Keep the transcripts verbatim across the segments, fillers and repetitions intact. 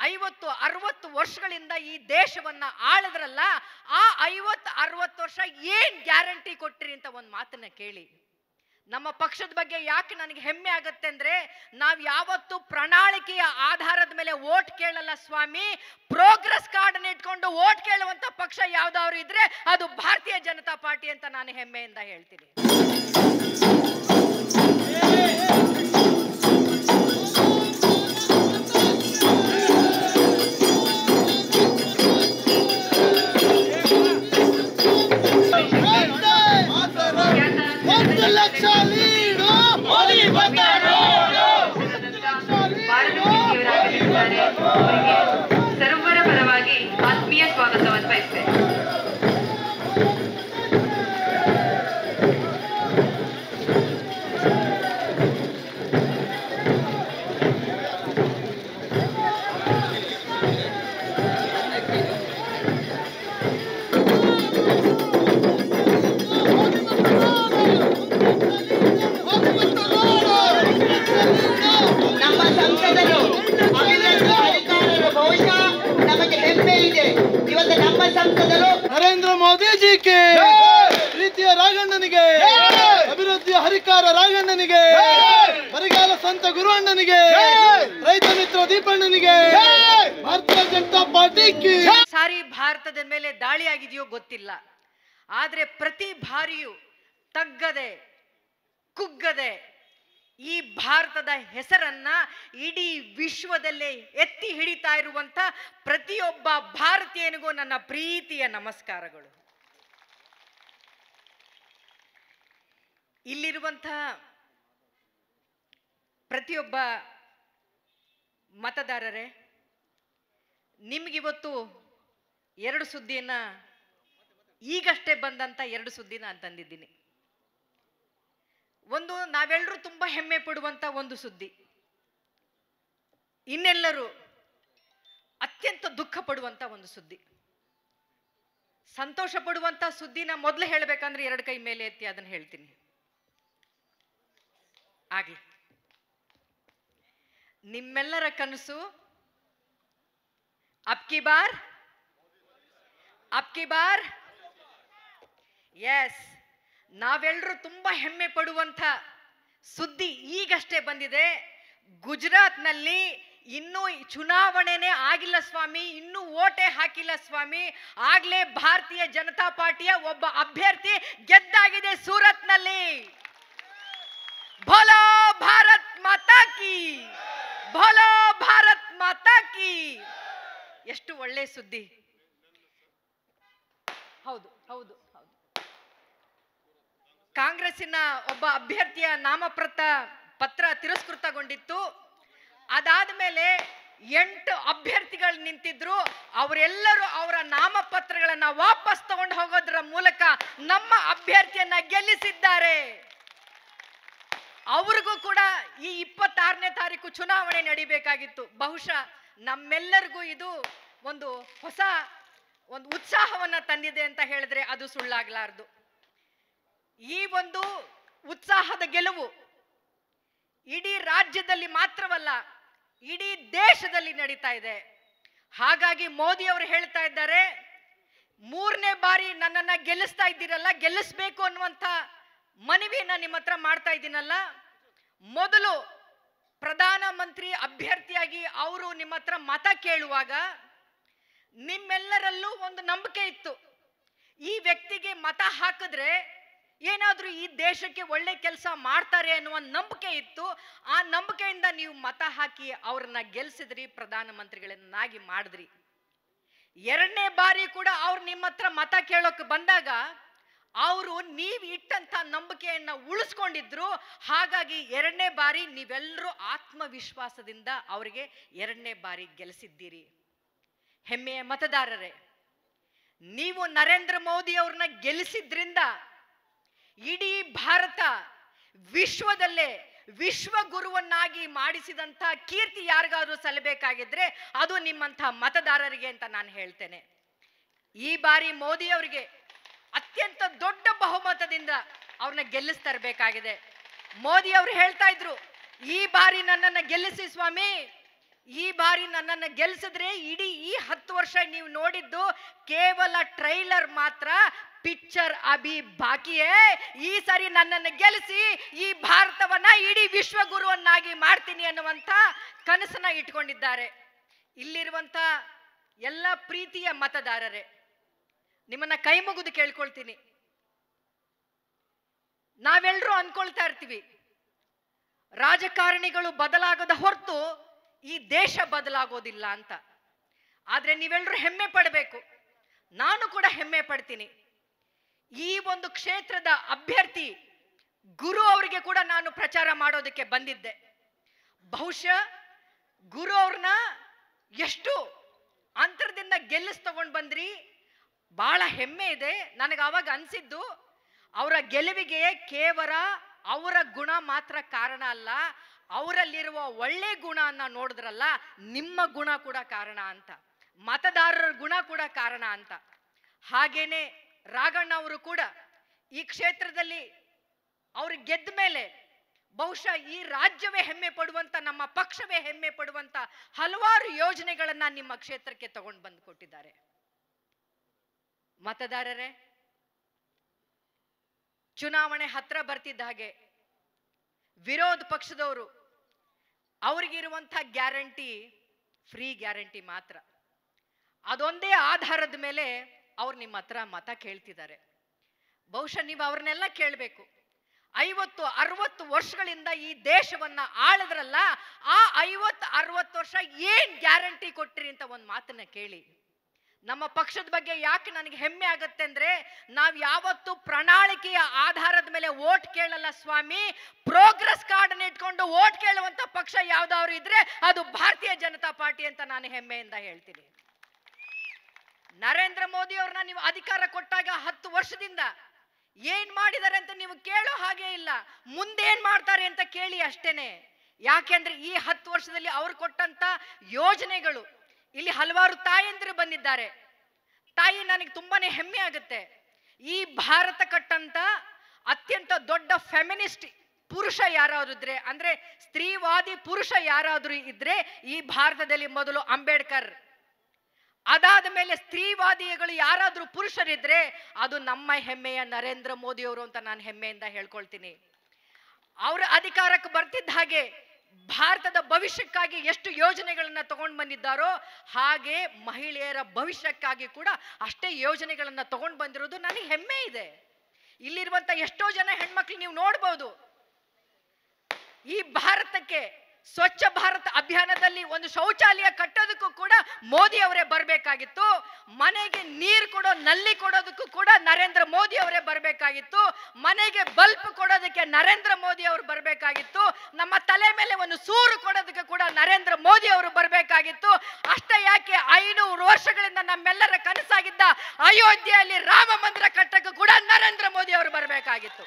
ಐವತ್ತು ಅರವತ್ತು ವರ್ಷಗಳಿಂದ ಈ ದೇಶವನ್ನ ಆಳದ್ರಲ್ಲ, ಆ ಐವತ್ತು ಅರವತ್ತು ವರ್ಷ ಏನ್ ಗ್ಯಾರಂಟಿ ಕೊಟ್ಟಿರಿ ಅಂತ ಒಂದು ಮಾತನ್ನ ಕೇಳಿ. ನಮ್ಮ ಪಕ್ಷದ ಬಗ್ಗೆ ಯಾಕೆ ನನಗೆ ಹೆಮ್ಮೆ ಆಗುತ್ತೆ ಅಂದ್ರೆ, ನಾವು ಯಾವತ್ತು ಪ್ರಣಾಳಿಕೆಯ ಆಧಾರದ ಮೇಲೆ ವೋಟ್ ಕೇಳಲ್ಲ ಸ್ವಾಮಿ. ಪ್ರೋಗ್ರೆಸ್ ಕಾರ್ಡ್ ಅನ್ನು ಇಟ್ಕೊಂಡು ವೋಟ್ ಕೇಳುವಂತ ಪಕ್ಷ ಯಾವ್ದಾದ್ರು ಇದ್ರೆ ಅದು ಭಾರತೀಯ ಜನತಾ ಪಾರ್ಟಿ ಅಂತ ನಾನು ಹೆಮ್ಮೆಯಿಂದ ಹೇಳ್ತೀನಿ. ಸರ್ವರ ಪರವಾಗಿ ಆತ್ಮೀಯ ಸ್ವಾಗತವನ್ನು ಬಯಸ್ತೇನೆ. ನರೇಂದ್ರ ಮೋದಿ ಜಿ ಕೆ, ಪ್ರೀತಿಯ ರಾಘಣ್ಣನಿಗೆ, ಅಭಿವೃದ್ಧಿಯ ಹರಿಕಾರ ರಾಘಣ್ಣನಿಗೆ, ಬರಿಗಾಲ ಸಂತ ಗುರು ಅಣ್ಣನಿಗೆ, ರೈತ ಮಿತ್ರ ದೀಪಣ್ಣನಿಗೆ, ಭಾರತೀಯ ಜನತಾ ಪಾರ್ಟಿ ಕಿ. ಸಾರಿ ಭಾರತದ ಮೇಲೆ ದಾಳಿ ಆಗಿದೆಯೋ ಗೊತ್ತಿಲ್ಲ, ಆದ್ರೆ ಪ್ರತಿ ಬಾರಿಯೂ ತಗ್ಗದೆ ಕುಗ್ಗದೆ ಈ ಭಾರತದ ಹೆಸರನ್ನ ಇಡೀ ವಿಶ್ವದಲ್ಲೇ ಎತ್ತಿ ಹಿಡಿತಾ ಇರುವಂತ ಪ್ರತಿಯೊಬ್ಬ ಭಾರತೀಯನಿಗೂ ನನ್ನ ಪ್ರೀತಿಯ ನಮಸ್ಕಾರಗಳು. ಇಲ್ಲಿರುವಂತ ಪ್ರತಿಯೊಬ್ಬ ಮತದಾರರೇ, ನಿಮಗಿವತ್ತು ಎರಡು ಸುದ್ದಿಯನ್ನ, ಈಗಷ್ಟೇ ಬಂದಂತ ಎರಡು ಸುದ್ದಿನ ತಂದಿದ್ದೀನಿ. ಒಂದು, ನಾವೆಲ್ಲರೂ ತುಂಬಾ ಹೆಮ್ಮೆ ಪಡುವಂತ ಒಂದು ಸುದ್ದಿ. ಇನ್ನೆಲ್ಲರೂ ಅತ್ಯಂತ ದುಃಖ ಪಡುವಂತ ಒಂದು ಸುದ್ದಿ. ಸಂತೋಷ ಪಡುವಂತ ಸುದ್ದಿನ ಮೊದಲು ಹೇಳಬೇಕಂದ್ರೆ ಎರಡು ಕೈ ಮೇಲೆ ಎತ್ತಿ ಅದನ್ನ ಹೇಳ್ತೀನಿ. ಆಗ್ಲಿ. ನಿಮ್ಮೆಲ್ಲರ ಕನಸು ಅಬ್ಕಿ ಬಾರ್ ಅಬ್ಕಿ ಬಾರ್ ಎಸ್, ನಾವೆಲ್ಲರೂ ತುಂಬಾ ಹೆಮ್ಮೆ ಪಡುವಂತ ಸುದ್ದಿ ಈಗಷ್ಟೇ ಬಂದಿದೆ. ಗುಜರಾತ್ನಲ್ಲಿ ಇನ್ನೂ ಚುನಾವಣೆನೇ ಆಗಿಲ್ಲ ಸ್ವಾಮಿ, ಇನ್ನೂ ಓಟೆ ಹಾಕಿಲ್ಲ ಸ್ವಾಮಿ, ಆಗ್ಲೇ ಭಾರತೀಯ ಜನತಾ ಪಾರ್ಟಿಯ ಒಬ್ಬ ಅಭ್ಯರ್ಥಿ ಗೆದ್ದಾಗಿದೆ ಸೂರತ್ನಲ್ಲಿ. ಭೋಲೋ ಭಾರತ್ ಮಾತಾ ಕಿ, ಭೋಲೋ ಭಾರತ್ ಮಾತಾ ಕಿ. ಎಷ್ಟು ಒಳ್ಳೆ ಸುದ್ದಿ. ಹೌದು ಹೌದು ಹೌದು ಕಾಂಗ್ರೆಸ್ಸಿನ ಒಬ್ಬ ಅಭ್ಯರ್ಥಿಯ ನಾಮಪತ್ರ ಪತ್ರ ತಿರಸ್ಕೃತಗೊಂಡಿತ್ತು. ಅದಾದ ಮೇಲೆ ಎಂಟು ಅಭ್ಯರ್ಥಿಗಳು ನಿಂತಿದ್ರು. ಅವರೆಲ್ಲರೂ ಅವರ ನಾಮಪತ್ರಗಳನ್ನ ವಾಪಸ್ ತಗೊಂಡು ಹೋಗೋದ್ರ ಮೂಲಕ ನಮ್ಮ ಅಭ್ಯರ್ಥಿಯನ್ನ ಗೆಲ್ಲಿಸಿದ್ದಾರೆ. ಅವ್ರಿಗೂ ಕೂಡ ಈ ಇಪ್ಪತ್ತಾರನೇ ತಾರೀಕು ಚುನಾವಣೆ ನಡಿಬೇಕಾಗಿತ್ತು. ಬಹುಶಃ ನಮ್ಮೆಲ್ಲರಿಗೂ ಇದು ಒಂದು ಹೊಸ ಒಂದು ಉತ್ಸಾಹವನ್ನ ತಂದಿದೆ ಅಂತ ಹೇಳಿದ್ರೆ ಅದು ಸುಳ್ಳಾಗಲಾರದು. ಈ ಒಂದು ಉತ್ಸಾಹದ ಗೆಲುವು ಇಡೀ ರಾಜ್ಯದಲ್ಲಿ ಮಾತ್ರವಲ್ಲ, ಇಡೀ ದೇಶದಲ್ಲಿ ನಡೀತಾ ಇದೆ. ಹಾಗಾಗಿ ಮೋದಿ ಅವರು ಹೇಳ್ತಾ ಇದ್ದಾರೆ, ಮೂರನೇ ಬಾರಿ ನನ್ನನ್ನ ಗೆಲ್ಲಿಸ್ತಾ ಇದ್ದೀರಲ್ಲ, ಗೆಲ್ಲಿಸ್ಬೇಕು ಅನ್ನುವಂಥ ಮನವಿಯನ್ನ ನಿಮ್ಮ ಹತ್ರ ಮಾಡ್ತಾ ಇದ್ದೀನಲ್ಲ. ಮೊದಲು ಪ್ರಧಾನ ಮಂತ್ರಿ ಅಭ್ಯರ್ಥಿಯಾಗಿ ಅವರು ನಿಮ್ಮ ಹತ್ರ ಮತ ಕೇಳುವಾಗ ನಿಮ್ಮೆಲ್ಲರಲ್ಲೂ ಒಂದು ನಂಬಿಕೆ ಇತ್ತು, ಈ ವ್ಯಕ್ತಿಗೆ ಮತ ಹಾಕಿದ್ರೆ ಏನಾದ್ರೂ ಈ ದೇಶಕ್ಕೆ ಒಳ್ಳೆ ಕೆಲಸ ಮಾಡ್ತಾರೆ ಅನ್ನುವ ನಂಬಿಕೆ ಇತ್ತು. ಆ ನಂಬಿಕೆಯಿಂದ ನೀವು ಮತ ಹಾಕಿ ಅವ್ರನ್ನ ಗೆಲ್ಸಿದ್ರಿ, ಪ್ರಧಾನ ಮಂತ್ರಿಗಳನ್ನಾಗಿ ಮಾಡಿದ್ರಿ. ಎರಡನೇ ಬಾರಿ ಕೂಡ ಅವ್ರು ನಿಮ್ಮ ಹತ್ರ ಮತ ಕೇಳೋಕೆ ಬಂದಾಗ ಅವರು ನೀವು ಇಟ್ಟಂತ ನಂಬಿಕೆಯನ್ನ ಉಳಿಸ್ಕೊಂಡಿದ್ರು. ಹಾಗಾಗಿ ಎರಡನೇ ಬಾರಿ ನೀವೆಲ್ಲರೂ ಆತ್ಮವಿಶ್ವಾಸದಿಂದ ಅವರಿಗೆ ಎರಡನೇ ಬಾರಿ ಗೆಲ್ಲಿಸಿದ್ದೀರಿ. ಹೆಮ್ಮೆಯ ಮತದಾರರೇ, ನೀವು ನರೇಂದ್ರ ಮೋದಿ ಅವ್ರನ್ನ ಗೆಲ್ಲಿಸಿದ್ರಿಂದ ಇಡೀ ಭಾರತ ವಿಶ್ವದಲ್ಲೇ ವಿಶ್ವಗುರುವನ್ನಾಗಿ ಮಾಡಿಸಿದಂತ ಕೀರ್ತಿ ಯಾರಿಗಾದ್ರೂ ಸಲ್ಲಬೇಕಾಗಿದ್ರೆ ಅದು ನಿಮ್ಮಂಥ ಮತದಾರರಿಗೆ ಅಂತ ನಾನು ಹೇಳ್ತೇನೆ. ಈ ಬಾರಿ ಮೋದಿ ಅವರಿಗೆ ಅತ್ಯಂತ ದೊಡ್ಡ ಬಹುಮತದಿಂದ ಅವ್ರನ್ನ ಗೆಲ್ಲಿಸ್ತಾ ಇರಬೇಕಾಗಿದೆ. ಮೋದಿ ಅವರು ಹೇಳ್ತಾ ಇದ್ರು, ಈ ಬಾರಿ ನನ್ನನ್ನು ಗೆಲ್ಲಿಸಿ ಸ್ವಾಮಿ, ಈ ಬಾರಿ ನನ್ನನ್ನು ಗೆಲ್ಸಿದ್ರೆ ಇಡೀ ಈ ಹತ್ತು ವರ್ಷ ನೀವು ನೋಡಿದ್ದು ಕೇವಲ ಟ್ರೈಲರ್ ಮಾತ್ರ, ಪಿಕ್ಚರ್ ಅಭಿ ಬಾಕಿಯೇ. ಈ ಸರಿ ನನ್ನನ್ನು ಗೆಲ್ಲಿಸಿ ಈ ಭಾರತವನ್ನ ಇಡೀ ವಿಶ್ವಗುರುವನ್ನಾಗಿ ಮಾಡ್ತೀನಿ ಅನ್ನುವಂಥ ಕನಸನ್ನ ಇಟ್ಕೊಂಡಿದ್ದಾರೆ. ಇಲ್ಲಿರುವಂತ ಎಲ್ಲ ಪ್ರೀತಿಯ ಮತದಾರರೇ, ನಿಮ್ಮನ್ನ ಕೈ ಮುಗಿದು ಕೇಳ್ಕೊಳ್ತೀನಿ. ನಾವೆಲ್ಲರೂ ಅನ್ಕೊಳ್ತಾ ಇರ್ತೀವಿ ರಾಜಕಾರಣಿಗಳು ಬದಲಾಗದ ಹೊರತು ಈ ದೇಶ ಬದಲಾಗೋದಿಲ್ಲ ಅಂತ. ಆದ್ರೆ ನೀವೆಲ್ಲರೂ ಹೆಮ್ಮೆ ಪಡಬೇಕು, ನಾನು ಕೂಡ ಹೆಮ್ಮೆ ಪಡ್ತೀನಿ. ಈ ಒಂದು ಕ್ಷೇತ್ರದ ಅಭ್ಯರ್ಥಿ ಗುರು ಅವರಿಗೆ ಕೂಡ ನಾನು ಪ್ರಚಾರ ಮಾಡೋದಕ್ಕೆ ಬಂದಿದ್ದೆ. ಬಹುಶಃ ಗುರು ಅವ್ರನ್ನ ಎಷ್ಟು ಅಂತರದಿಂದ ಗೆಲ್ಲಿಸ್ ತಗೊಂಡು ಬಂದ್ರಿ, ಬಹಳ ಹೆಮ್ಮೆ ಇದೆ. ನನಗೆ ಅವಾಗ ಅನ್ಸಿದ್ದು ಅವರ ಗೆಲುವಿಗೆ ಕೇವಲ ಅವರ ಗುಣ ಮಾತ್ರ ಕಾರಣ ಅಲ್ಲ, ಅವರಲ್ಲಿರುವ ಒಳ್ಳೆ ಗುಣವನ್ನ ನೋಡಿದ್ರಲ್ಲ, ನಿಮ್ಮ ಗುಣ ಕೂಡ ಕಾರಣ ಅಂತ, ಮತದಾರರ ಗುಣ ಕೂಡ ಕಾರಣ ಅಂತ. ಹಾಗೇನೆ ರಾಘಣ್ಣ ಅವರು ಕೂಡ ಈ ಕ್ಷೇತ್ರದಲ್ಲಿ ಅವರು ಗೆದ್ದ ಮೇಲೆ ಬಹುಶಃ ಈ ರಾಜ್ಯವೇ ಹೆಮ್ಮೆ ಪಡುವಂತ, ನಮ್ಮ ಪಕ್ಷವೇ ಹೆಮ್ಮೆ ಪಡುವಂತ ಹಲವಾರು ಯೋಜನೆಗಳನ್ನ ನಿಮ್ಮ ಕ್ಷೇತ್ರಕ್ಕೆ ತಗೊಂಡು ಬಂದು ಕೊಟ್ಟಿದ್ದಾರೆ. ಮತದಾರರೇ, ಚುನಾವಣೆ ಹತ್ರ ಬರ್ತಿದ್ದ ಹಾಗೆ ವಿರೋಧ ಪಕ್ಷದವರು ಅವ್ರಿಗಿರುವಂಥ ಗ್ಯಾರಂಟಿ ಫ್ರೀ ಗ್ಯಾರಂಟಿ ಮಾತ್ರ, ಅದೊಂದೇ ಆಧಾರದ ಮೇಲೆ ಅವ್ರು ನಿಮ್ಮ ಹತ್ರ ಮತ ಕೇಳ್ತಿದ್ದಾರೆ. ಬಹುಶಃ ನೀವು ಅವ್ರನ್ನೆಲ್ಲ ಕೇಳಬೇಕು, ಐವತ್ತು ಅರವತ್ತು ವರ್ಷಗಳಿಂದ ಈ ದೇಶವನ್ನ ಆಳಿದ್ರಲ್ಲ, ಆ ಐವತ್ತು ಅರವತ್ತು ವರ್ಷ ಏನ್ ಗ್ಯಾರಂಟಿ ಕೊಟ್ಟಿರಿ ಅಂತ ಒಂದು ಮಾತನ್ನ ಕೇಳಿ. ನಮ್ಮ ಪಕ್ಷದ ಬಗ್ಗೆ ಯಾಕೆ ನನಗೆ ಹೆಮ್ಮೆ ಆಗುತ್ತೆ ಅಂದ್ರೆ, ನಾವು ಯಾವತ್ತು ಪ್ರಣಾಳಿಕೆಯ ಆಧಾರದ ಮೇಲೆ ವೋಟ್ ಕೇಳಲ್ಲ ಸ್ವಾಮಿ, ಪ್ರೋಗ್ರೆಸ್ ಕಾರ್ಡ್ ಇಟ್ಕೊಂಡು ವೋಟ್ ಕೇಳುವಂತ ಪಕ್ಷ ಯಾವ್ದಾದ್ರು ಇದ್ರೆ ಅದು ಭಾರತೀಯ ಜನತಾ ಪಾರ್ಟಿ ಅಂತ ನಾನು ಹೆಮ್ಮೆಯಿಂದ ಹೇಳ್ತೀನಿ. ನರೇಂದ್ರ ಮೋದಿ ಅವ್ರನ್ನ ನೀವು ಅಧಿಕಾರ ಕೊಟ್ಟಾಗ ಹತ್ತು ವರ್ಷದಿಂದ ಏನ್ ಮಾಡಿದ್ದಾರೆ ಅಂತ ನೀವು ಕೇಳೋ ಹಾಗೆ ಇಲ್ಲ, ಮುಂದೇನ್ ಮಾಡ್ತಾರೆ ಅಂತ ಕೇಳಿ ಅಷ್ಟೇನೆ. ಯಾಕೆಂದ್ರೆ ಈ ಹತ್ತು ವರ್ಷದಲ್ಲಿ ಅವ್ರು ಕೊಟ್ಟಂತ ಯೋಜನೆಗಳು, ಇಲ್ಲಿ ಹಲವಾರು ತಾಯಂದಿರು ಬಂದಿದ್ದಾರೆ. ತಾಯಿ, ನನಗೆ ತುಂಬಾನೇ ಹೆಮ್ಮೆ ಆಗುತ್ತೆ. ಈ ಭಾರತ ಕಟ್ಟಂತ ಅತ್ಯಂತ ದೊಡ್ಡ ಫೆಮಿನಿಸ್ಟ್ ಪುರುಷ ಯಾರಾದ್ರೂ ಇದ್ರೆ, ಅಂದ್ರೆ ಸ್ತ್ರೀವಾದಿ ಪುರುಷ ಯಾರಾದ್ರೂ ಇದ್ರೆ ಈ ಭಾರತದಲ್ಲಿ ಮೊದಲು ಅಂಬೇಡ್ಕರ್. ಅದಾದ ಮೇಲೆ ಸ್ತ್ರೀವಾದಿಗಳು ಯಾರಾದ್ರೂ ಪುರುಷರಿದ್ರೆ ಅದು ನಮ್ಮ ಹೆಮ್ಮೆಯ ನರೇಂದ್ರ ಮೋದಿ ಅವರು ಅಂತ ನಾನು ಹೆಮ್ಮೆಯಿಂದ ಹೇಳ್ಕೊಳ್ತೀನಿ. ಅವರ ಅಧಿಕಾರಕ್ಕೆ ಬರ್ತಿದ್ದ ಹಾಗೆ ಭಾರತದ ಭವಿಷ್ಯಕ್ಕಾಗಿ ಎಷ್ಟು ಯೋಜನೆಗಳನ್ನ ತಗೊಂಡು ಬಂದಿದ್ದಾರೋ ಹಾಗೆ ಮಹಿಳೆಯರ ಭವಿಷ್ಯಕ್ಕಾಗಿ ಕೂಡ ಅಷ್ಟೇ ಯೋಜನೆಗಳನ್ನ ತಗೊಂಡು ಬಂದಿರೋದು ನನಗೆ ಹೆಮ್ಮೆ ಇದೆ. ಇಲ್ಲಿರುವಂತ ಎಷ್ಟೋ ಜನ ಹೆಣ್ಮಕ್ಳು ನೀವು ನೋಡ್ಬೋದು, ಈ ಭಾರತಕ್ಕೆ ಸ್ವಚ್ಛ ಭಾರತ ಅಭಿಯಾನದಲ್ಲಿ ಒಂದು ಶೌಚಾಲಯ ಕಟ್ಟೋದಕ್ಕೂ ಕೂಡ ಮೋದಿ ಅವರೇ ಬರಬೇಕಾಗಿತ್ತು. ಮನೆಗೆ ನೀರು ಕೊಡೋ ನಲ್ಲಿ ಕೊಡೋದಕ್ಕೂ ಕೂಡ ನರೇಂದ್ರ ಮೋದಿ ಅವರೇ ಬರಬೇಕಾಗಿತ್ತು. ಮನೆಗೆ ಬಲ್ಬ್ ಕೊಡೋದಕ್ಕೆ ನರೇಂದ್ರ ಮೋದಿ ಅವರು ಬರಬೇಕಾಗಿತ್ತು. ನಮ್ಮ ತಲೆ ಮೇಲೆ ಒಂದು ಸೂರು ಕೊಡೋದಕ್ಕೆ ಕೂಡ ನರೇಂದ್ರ ಮೋದಿ ಅವರು ಬರಬೇಕಾಗಿತ್ತು. ಅಷ್ಟೇ ಯಾಕೆ, ಐನೂರು ವರ್ಷಗಳಿಂದ ನಮ್ಮೆಲ್ಲರ ಕನಸಾಗಿದ್ದ ಅಯೋಧ್ಯೆಯಲ್ಲಿ ರಾಮ ಮಂದಿರ ಕಟ್ಟಕ್ಕೂ ಕೂಡ ನರೇಂದ್ರ ಮೋದಿ ಅವರು ಬರಬೇಕಾಗಿತ್ತು.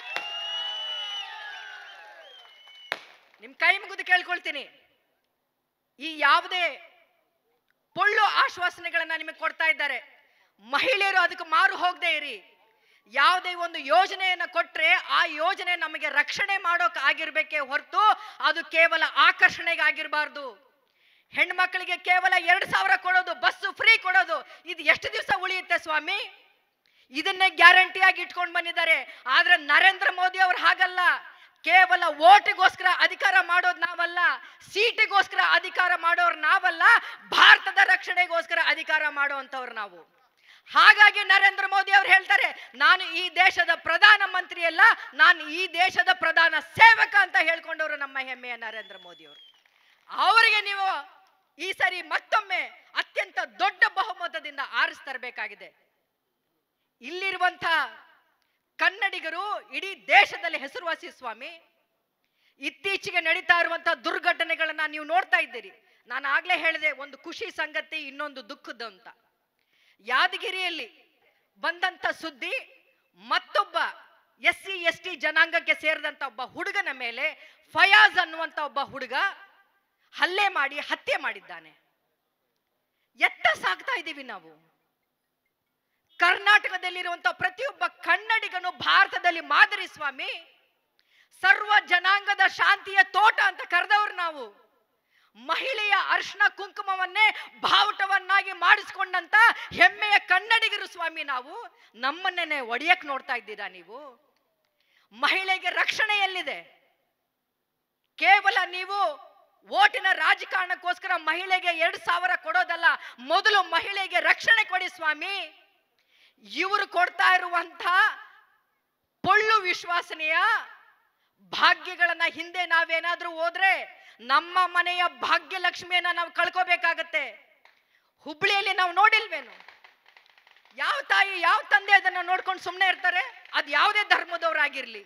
ನಿಮ್ ಕೈ ಮುಗಿದು ಕೇಳ್ಕೊಳ್ತೀನಿ, ಈ ಯಾವುದೇ ಪೊಳ್ಳು ಆಶ್ವಾಸನೆಗಳನ್ನ ನಿಮಗೆ ಕೊಡ್ತಾ ಇದ್ದಾರೆ, ಮಹಿಳೆಯರು ಅದಕ್ಕೆ ಮಾರು ಹೋಗದೆ ಇರಿ. ಯಾವುದೇ ಒಂದು ಯೋಜನೆಯನ್ನ ಕೊಟ್ರೆ ಆ ಯೋಜನೆ ನಮಗೆ ರಕ್ಷಣೆ ಮಾಡೋಕೆ ಆಗಿರ್ಬೇಕೇ ಹೊರತು ಅದು ಕೇವಲ ಆಕರ್ಷಣೆಗೆ ಆಗಿರಬಾರ್ದು. ಹೆಣ್ಮಕ್ಳಿಗೆ ಕೇವಲ ಎರಡು ಸಾವಿರ ಕೊಡೋದು, ಬಸ್ಸು ಫ್ರೀ ಕೊಡೋದು, ಇದು ಎಷ್ಟು ದಿವಸ ಉಳಿಯುತ್ತೆ ಸ್ವಾಮಿ? ಇದನ್ನೇ ಗ್ಯಾರಂಟಿಯಾಗಿ ಇಟ್ಕೊಂಡು ಬಂದಿದ್ದಾರೆ. ಆದ್ರೆ ನರೇಂದ್ರ ಮೋದಿ ಅವರು ಹಾಗಲ್ಲ. ಕೇವಲ ಓಟಿಗೋಸ್ಕರ ಅಧಿಕಾರ ಮಾಡೋದು ನಾವಲ್ಲ, ಸೀಟಿಗೋಸ್ಕರ ಅಧಿಕಾರ ಮಾಡೋರು ನಾವಲ್ಲ, ಭಾರತದ ರಕ್ಷಣೆಗೋಸ್ಕರ ಅಧಿಕಾರ ಮಾಡುವಂತವ್ರು ನಾವು. ಹಾಗಾಗಿ ನರೇಂದ್ರ ಮೋದಿ ಅವರು ಹೇಳ್ತಾರೆ, ನಾನು ಈ ದೇಶದ ಪ್ರಧಾನ ಮಂತ್ರಿ ಅಲ್ಲ, ನಾನು ಈ ದೇಶದ ಪ್ರಧಾನ ಸೇವಕ ಅಂತ ಹೇಳ್ಕೊಂಡವರು ನಮ್ಮ ಹೆಮ್ಮೆಯ ನರೇಂದ್ರ ಮೋದಿ ಅವರು. ಅವರಿಗೆ ನೀವು ಈ ಸರಿ ಮತ್ತೊಮ್ಮೆ ಅತ್ಯಂತ ದೊಡ್ಡ ಬಹುಮತದಿಂದ ಆರಿಸ್ತರಬೇಕಾಗಿದೆ. ಇಲ್ಲಿರುವಂತ ಕನ್ನಡಿಗರು ಇಡೀ ದೇಶದಲ್ಲಿ ಹೆಸರುವಾಸಿ ಸ್ವಾಮಿ. ಇತ್ತೀಚೆಗೆ ನಡೀತಾ ಇರುವಂತಹ ದುರ್ಘಟನೆಗಳನ್ನ ನೀವು ನೋಡ್ತಾ ಇದ್ದೀರಿ. ನಾನು ಆಗ್ಲೇ ಹೇಳಿದೆ, ಒಂದು ಖುಷಿ ಸಂಗತಿ, ಇನ್ನೊಂದು ದುಃಖದ ಅಂತ. ಯಾದಗಿರಿಯಲ್ಲಿ ಬಂದಂತ ಸುದ್ದಿ, ಮತ್ತೊಬ್ಬ ಎಸ್ ಸಿ ಎಸ್ ಟಿ ಜನಾಂಗಕ್ಕೆ ಸೇರಿದಂತ ಒಬ್ಬ ಹುಡುಗನ ಮೇಲೆ ಫಯಾಜ್ ಅನ್ನುವಂತ ಒಬ್ಬ ಹುಡುಗ ಹಲ್ಲೆ ಮಾಡಿ ಹತ್ಯೆ ಮಾಡಿದ್ದಾನೆ. ಎತ್ತ ಸಾಗ್ತಾ ಇದ್ದೀವಿ ನಾವು? ಕರ್ನಾಟಕದಲ್ಲಿರುವಂತಹ ಪ್ರತಿಯೊಬ್ಬ ಕನ್ನಡಿಗನು ಭಾರತದಲ್ಲಿ ಮಾದರಿ ಸ್ವಾಮಿ. ಸರ್ವ ಜನಾಂಗದ ಶಾಂತಿಯ ತೋಟ ಅಂತ ಕರೆದವ್ರು ನಾವು. ಮಹಿಳೆಯ ಅರ್ಶನ ಕುಂಕುಮವನ್ನೇ ಬಾವುಟವನ್ನಾಗಿ ಮಾಡಿಸ್ಕೊಂಡಂತ ಹೆಮ್ಮೆಯ ಕನ್ನಡಿಗರು ಸ್ವಾಮಿ ನಾವು. ನಮ್ಮನ್ನೇ ಒಡೆಯಕ್ ನೋಡ್ತಾ ಇದ್ದೀರಾ ನೀವು? ಮಹಿಳೆಗೆ ರಕ್ಷಣೆ ಎಲ್ಲಿದೆ? ಕೇವಲ ನೀವು ಓಟಿನ ರಾಜಕಾರಣಕ್ಕೋಸ್ಕರ ಮಹಿಳೆಗೆ ಎರಡು ಸಾವಿರ ಕೊಡೋದಲ್ಲ, ಮೊದಲು ಮಹಿಳೆಗೆ ರಕ್ಷಣೆ ಕೊಡಿ ಸ್ವಾಮಿ. ಇವರು ಕೊಡ್ತಾ ಇರುವಂತ ಪೊಳ್ಳು ವಿಶ್ವಾಸನೆಯ ಭಾಗ್ಯಗಳನ್ನ ಹಿಂದೆ ನಾವೇನಾದ್ರೂ ಹೋದ್ರೆ ನಮ್ಮ ಮನೆಯ ಭಾಗ್ಯಲಕ್ಷ್ಮಿಯನ್ನ ನಾವು ಕಳ್ಕೋಬೇಕಾಗತ್ತೆ. ಹುಬ್ಳಿಯಲ್ಲಿ ನಾವು ನೋಡಿಲ್ವೇನು? ಯಾವ ತಾಯಿ ಯಾವ ತಂದೆ ಅದನ್ನ ನೋಡ್ಕೊಂಡು ಸುಮ್ಮನೆ ಇರ್ತಾರೆ? ಅದು ಯಾವುದೇ ಧರ್ಮದವರಾಗಿರ್ಲಿ,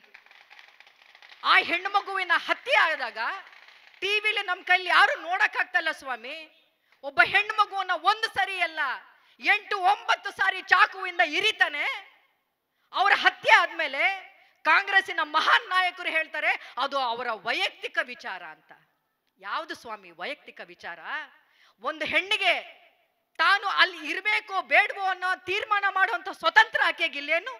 ಆ ಹೆಣ್ಣು ಮಗುವಿನ ಹತ್ಯೆ ಆದಾಗ ಟಿವಿಲಿ ನಮ್ಮ ಕೈಲಿ ಯಾರು ನೋಡಕ್ಕಾಗ್ತಲ್ಲ ಸ್ವಾಮಿ. ಒಬ್ಬ ಹೆಣ್ಣು ಮಗುವನ್ನ ಒಂದು ಸರಿ ಅಲ್ಲ ಎಂಟು ಒಂಬತ್ತು ಸಾರಿ ಚಾಕುವಿಂದ ಇರಿತಾನೆ. ಅವರ ಹತ್ಯೆ ಆದ್ಮೇಲೆ ಕಾಂಗ್ರೆಸ್ಸಿನ ಮಹಾನ್ ನಾಯಕರು ಹೇಳ್ತಾರೆ ಅದು ಅವರ ವೈಯಕ್ತಿಕ ವಿಚಾರ ಅಂತ. ಯಾವುದು ಸ್ವಾಮಿ ವೈಯಕ್ತಿಕ ವಿಚಾರ? ಒಂದು ಹೆಣ್ಣಿಗೆ ತಾನು ಅಲ್ಲಿ ಇರಬೇಕೋ ಬೇಡವೋ ಅನ್ನೋ ತೀರ್ಮಾನ ಮಾಡುವಂತ ಸ್ವತಂತ್ರ ಆಕೆಗಿಲ್ಲೇನು?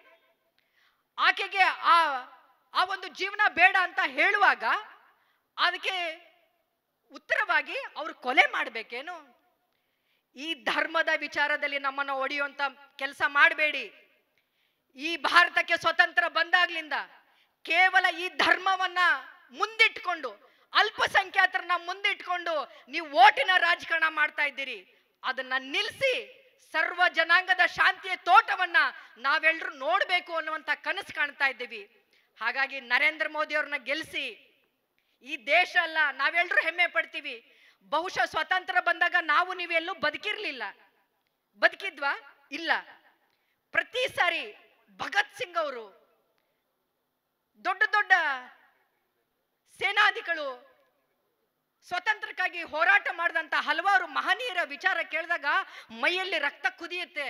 ಆಕೆಗೆ ಆ ಆ ಒಂದು ಜೀವನ ಬೇಡ ಅಂತ ಹೇಳುವಾಗ ಅದಕ್ಕೆ ಉತ್ತರವಾಗಿ ಅವರು ಕೊಲೆ ಮಾಡಬೇಕೇನು? ಈ ಧರ್ಮದ ವಿಚಾರದಲ್ಲಿ ನಮ್ಮನ್ನು ಒಡೆಯುವಂತ ಕೆಲಸ ಮಾಡಬೇಡಿ. ಈ ಭಾರತಕ್ಕೆ ಸ್ವತಂತ್ರ ಬಂದಾಗ್ಲಿಂದ ಕೇವಲ ಈ ಧರ್ಮವನ್ನ ಮುಂದಿಟ್ಕೊಂಡು ಅಲ್ಪಸಂಖ್ಯಾತರನ್ನ ಮುಂದಿಟ್ಕೊಂಡು ನೀವು ಓಟಿನ ರಾಜಕಾರಣ ಮಾಡ್ತಾ ಇದ್ದೀರಿ. ಅದನ್ನ ನಿಲ್ಲಿಸಿ ಸರ್ವ ಜನಾಂಗದ ಶಾಂತಿಯ ತೋಟವನ್ನ ನಾವೆಲ್ಲರೂ ನೋಡ್ಬೇಕು ಅನ್ನುವಂತ ಕನಸು ಕಾಣ್ತಾ ಇದ್ದೀವಿ. ಹಾಗಾಗಿ ನರೇಂದ್ರ ಮೋದಿ ಅವ್ರನ್ನ ಗೆಲ್ಲಿಸಿ. ಈ ದೇಶ ಅಲ್ಲ, ನಾವೆಲ್ಲರೂ ಹೆಮ್ಮೆ ಪಡ್ತೀವಿ. ಬಹುಶಃ ಸ್ವತಂತ್ರ ಬಂದಾಗ ನಾವು ನೀವೆಲ್ಲೂ ಬದುಕಿರ್ಲಿಲ್ಲ. ಬದುಕಿದ್ವಾ? ಇಲ್ಲ. ಪ್ರತಿ ಸಾರಿ ಭಗತ್ ಸಿಂಗ್ ಅವರು, ದೊಡ್ಡ ದೊಡ್ಡ ಸೇನಾಧಿಗಳು, ಸ್ವತಂತ್ರಕ್ಕಾಗಿ ಹೋರಾಟ ಮಾಡಿದಂತ ಹಲವಾರು ಮಹನೀಯರ ವಿಚಾರ ಕೇಳಿದಾಗ ಮೈಯಲ್ಲಿ ರಕ್ತ ಕುದಿಯುತ್ತೆ.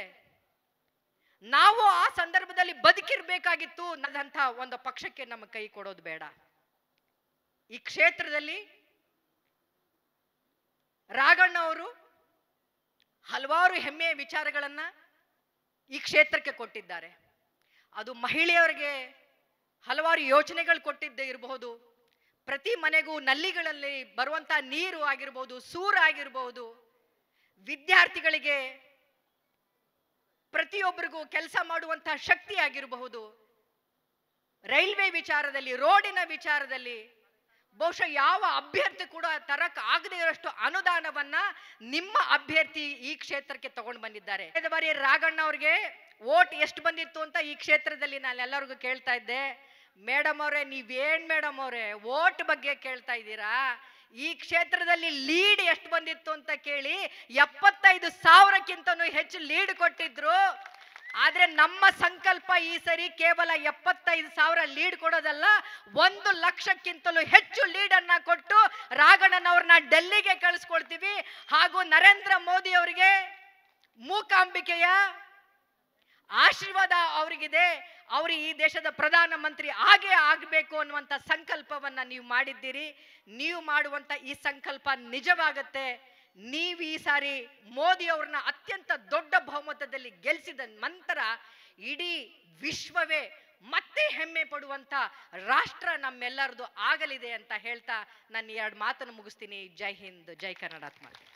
ನಾವು ಆ ಸಂದರ್ಭದಲ್ಲಿ ಬದುಕಿರ್ಬೇಕಾಗಿತ್ತು. ಅನ್ನೋದಂತ ಒಂದು ಪಕ್ಷಕ್ಕೆ ನಮ್ಮ ಕೈ ಕೊಡೋದು ಬೇಡ. ಈ ಕ್ಷೇತ್ರದಲ್ಲಿ ರಾಘಣ್ಣ ಅವರು ಹಲವಾರು ಹೆಮ್ಮೆಯ ವಿಚಾರಗಳನ್ನ ಈ ಕ್ಷೇತ್ರಕ್ಕೆ ಕೊಟ್ಟಿದ್ದಾರೆ. ಅದು ಮಹಿಳೆಯರಿಗೆ ಹಲವಾರು ಯೋಜನೆಗಳು ಕೊಟ್ಟಿದ್ದೇ ಇರಬಹುದು. ಪ್ರತಿ ಮನೆಗೂ ನಲ್ಲಿಗಳಲ್ಲಿ ಬರುವಂತ ನೀರು ಆಗಿರಬಹುದು, ಸೂರು ಆಗಿರಬಹುದು, ವಿದ್ಯಾರ್ಥಿಗಳಿಗೆ ಪ್ರತಿಯೊಬ್ಬರಿಗೂ ಕೆಲಸ ಮಾಡುವಂತ ಶಕ್ತಿ ಆಗಿರಬಹುದು, ರೈಲ್ವೆ ವಿಚಾರದಲ್ಲಿ, ರೋಡಿನ ವಿಚಾರದಲ್ಲಿ ಬಹುಶಃ ಯಾವ ಅಭ್ಯರ್ಥಿ ಕೂಡ ತರಕ್ ಆಗದೇ ಇರೋಷ್ಟು ಅನುದಾನವನ್ನ ನಿಮ್ಮ ಅಭ್ಯರ್ಥಿ ಈ ಕ್ಷೇತ್ರಕ್ಕೆ ತಗೊಂಡು ಬಂದಿದ್ದಾರೆ. ಕಳೆದ ಬಾರಿ ರಾಘಣ್ಣ ಅವ್ರಿಗೆ ವೋಟ್ ಎಷ್ಟು ಬಂದಿತ್ತು ಅಂತ ಈ ಕ್ಷೇತ್ರದಲ್ಲಿ ನಾನು ಎಲ್ಲರಿಗೂ ಕೇಳ್ತಾ ಇದ್ದೆ. ಮೇಡಮ್ ಅವರೇ, ನೀವೇನ್ ಮೇಡಮ್ ಅವರೇ ವೋಟ್ ಬಗ್ಗೆ ಕೇಳ್ತಾ ಇದ್ದೀರಾ? ಈ ಕ್ಷೇತ್ರದಲ್ಲಿ ಲೀಡ್ ಎಷ್ಟು ಬಂದಿತ್ತು ಅಂತ ಕೇಳಿ ಎಪ್ಪತ್ತೈದು ಸಾವಿರಕ್ಕಿಂತನೂ ಹೆಚ್ಚು ಲೀಡ್ ಕೊಟ್ಟಿದ್ರು. ಆದ್ರೆ ನಮ್ಮ ಸಂಕಲ್ಪ ಈ ಸರಿ ಕೇವಲ ಎಪ್ಪತ್ತೈದು ಸಾವಿರ ಲೀಡ್ ಕೊಡೋದಲ್ಲ, ಒಂದು ಲಕ್ಷಕ್ಕಿಂತಲೂ ಹೆಚ್ಚು ಲೀಡ್ ಅನ್ನ ಕೊಟ್ಟು ರಾಘಣ್ಣನವ್ರನ್ನ ಡೆಲ್ಲಿಗೆ ಕಳಿಸ್ಕೊಳ್ತೀವಿ. ಹಾಗೂ ನರೇಂದ್ರ ಮೋದಿ ಅವರಿಗೆ ಮೂಕಾಂಬಿಕೆಯ ಆಶೀರ್ವಾದ ಅವರಿಗಿದೆ. ಅವರು ಈ ದೇಶದ ಪ್ರಧಾನ ಮಂತ್ರಿ ಆಗೇ ಆಗಬೇಕು ಅನ್ನುವಂಥ ಸಂಕಲ್ಪವನ್ನ ನೀವು ಮಾಡಿದ್ದೀರಿ. ನೀವು ಮಾಡುವಂತ ಈ ಸಂಕಲ್ಪ ನಿಜವಾಗತ್ತೆ. ನೀವು ಈ ಸಾರಿ ಮೋದಿ ಅವ್ರನ್ನ ಅತ್ಯಂತ ದೊಡ್ಡ ಬಹುಮತದಲ್ಲಿ ಗೆಲ್ಲಿಸಿದ ನಂತರ ಇಡೀ ವಿಶ್ವವೇ ಮತ್ತೆ ಹೆಮ್ಮೆ ಪಡುವಂತ ರಾಷ್ಟ್ರ ನಮ್ಮೆಲ್ಲರದು ಆಗಲಿದೆ ಅಂತ ಹೇಳ್ತಾ ನನ್ನ ಎರಡು ಮಾತನ್ನು ಮುಗಿಸ್ತೀನಿ. ಜೈ ಹಿಂದ್, ಜೈ ಕರ್ನಾಟಕ.